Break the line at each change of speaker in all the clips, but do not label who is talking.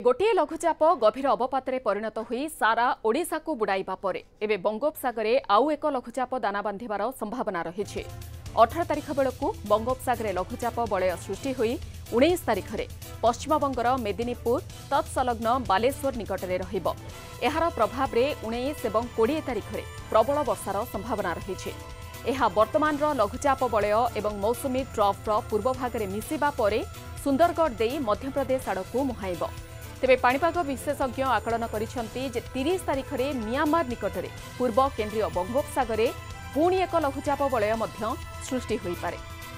गोटे लघुचाप गभीर अवपातरे परिणत हुई सारा ओडिशा को बुड़ाइबा परे एबे बंगोपसागरे आउ एक लघुचाप दाना बांधिबार संभावना रही। 18 तारिख बेलू बंगोपसागरे लघुचाप बलय सृष्टि हुई 19 तारिख में पश्चिमबंगर मेदिनीपुर तत्सलग्न बालेश्वर निकटने रहिबो। एहार प्रभाव में 19 और 20 तारिख में प्रबल वर्षार संभावना रही। यह वर्तमान लघुचाप बलय और मौसुमी ट्रफ्र पूर्व भाग में मिसिबा परे सुंदरगढ़ दे मध्यप्रदेश आड़कू मुहाइब। तेबे पाणीपाग विशेषज्ञ आकलन करिसेंति जे 30 तारिख में म्यांमार निकटरे पूर्व केंद्रीय बंगोपसागरे पुणी एक लघुचाप बलय मध्य सृष्टि होई पारे।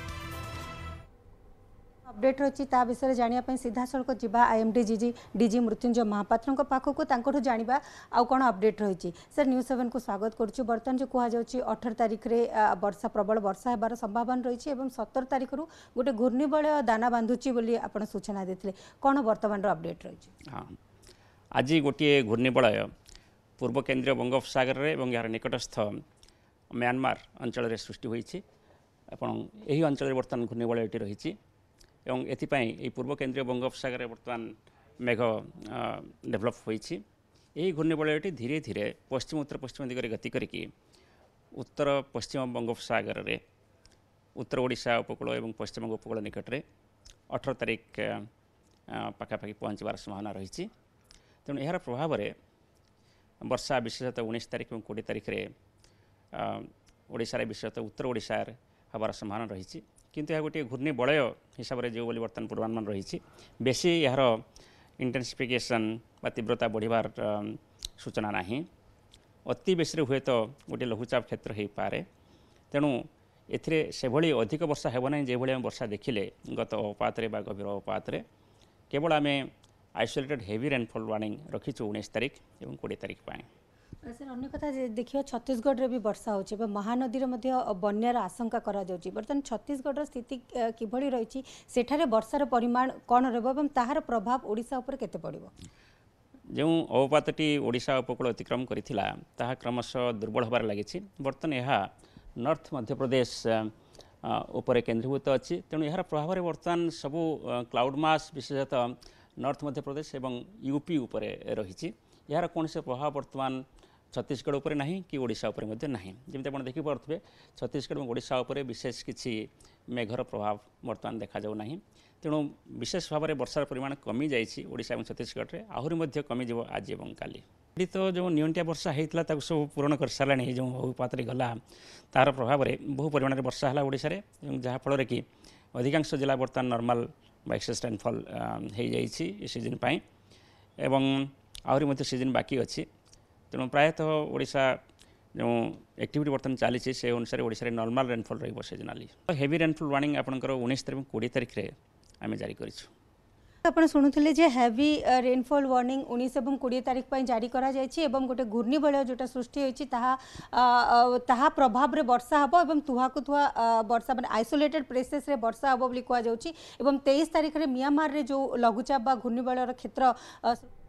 अपडेट रही विषय जानापी सीधा सड़क जा IMD डीजी मृत्युंजय महापात्र पाखक जाना आउ कौन अपडेट रही। सर न्यूज7 को स्वागत करुँ। बर्तमान जो कहुच्छे 18 तारिख में वर्षा प्रबल वर्षा होबार संभावना रही और 17 तारिख रु गोटे घूर्णिबलय दाना बांधुची बोली आप सूचना देते कौन बर्तमान अपडेट रही।
हाँ आज गोटे घूर्णिबलय पूर्व केंद्रीय बंगोपसागर और यार निकटस्थ म्यांमार अंचल सृष्टि होती यही अंचल बर्तमान घूर्णिबलयटी रही एवं एथिपाई पूर्व केंद्रीय बंगोपसागर बर्तमान मेघ डेभलप होती। यही घूर्णिबलयटी धीरे धीरे पश्चिम उत्तर पश्चिम दिगरे गति करके उत्तर पश्चिम बंगोपसागर रे उत्तर ओडिशा उपकूल और पश्चिम उपकूल निकट में 18 तारिख पाखापाखि पहुँचबार संभावना रही। तेणु यार प्रभाव में वर्षा विशेषतः 19 तारिख और 20 तारिख में ओडिशा विशेषतः उत्तर ओडिशा हबार संभावना रही। किंतु यह गोटे घूर्णिबलय हिसाब से जो बर्तमान पूर्वानुमान रही बेसी यार इंटेंसिफिकेशन बा तीव्रता बढ़िबार सूचना नहीं। अति बेसी हुए तो गोटे लघुचाप क्षेत्र हो पारे। तेणु एथिरे सेभली अधिक वर्षा हेब ना जो भाई वर्षा देखिले गत अवपातरे बा गभीर अवपातरे केवल आम आइसोलेटेड हेवी रेनफॉल वार्निंग रखीचु 19 तारिख और 20 तारिख पाए।
सर अन्य कथा देखिए छत्तीसगढ़ रे भी वर्षा होची महानदी रे मध्य बन्यार आशंका करा जाउची। बर्तमान छत्तीसगढ़ स्थिति किभली रही सेठारे वर्षार परिमाण कौन रहबो एवं ताहार प्रभाव ओडिशा उपर केते पड़िबो।
जो अवपातटी ओडिशा उपकूल अतिक्रम करिथिला ताहा क्रमशः दुर्बल होबार लागिछि। बर्तमान यह नॉर्थ मध्य प्रदेश उपर केंद्रीभूत अच्छी। तेणु यार प्रभाव में बर्तमान सबू क्लाउड मास विशेषतः नॉर्थ मध्य प्रदेश और यूपी उपर रही। यार कौन से प्रभाव बर्तमान छत्तीसगढ़ उपर नहीं कि ओडिशा उपर मध्य नहीं। जमी आप देखिपे छत्तीसगढ़ और ओडिशा उपर विशेष किसी मेघर प्रभाव बर्तमान देखा जाऊ नहीं। तेणु विशेष भाव में वर्षार परिमाण कमी जाइए ओडिशा और छत्तीसगढ़ में आहरी मध्य कमी जीव आज और काली। तो जो नियंटिया वर्षा होता सब पूरण कर सारा जो अवपात गला तार प्रभाव में बहु परिमाण वर्षा है ओडिशा रे जहाँफल कि अधिकांश जिला बर्तमान नॉर्मल बा एक्सेस रेनफॉल हो जाइए सीजन पाई एवं आहरी मध्य सीजन बाकी अच्छी। तेणु प्रायतः ओडिशा जो एक्टिविटी बर्तमान चली से अनुसार ओडिशा रे नॉर्मल रेनफॉल रही सीजनाली। हेवी रेनफॉल वार्निंग आपंकर 19 तारिख 20 तारिख में आम जारी करूँ।
आपण शुणुले जे हेवी रेनफॉल वार्निंग 19 और 20 तारिख जारी करा जायछि एवं गोटे घूर्णिबलय जोटा सृष्टि होइछि ताहा प्रभाव रे वर्षा हबो एवं तुहा को तुहा वर्षा माने आइसोलेटेड प्लेसेस रे वर्षा हबो बोली कुआ जाउछि एवं 23 तारिख रे म्यांमार रे जो लघुचाप बा घूर्णिबलय क्षेत्र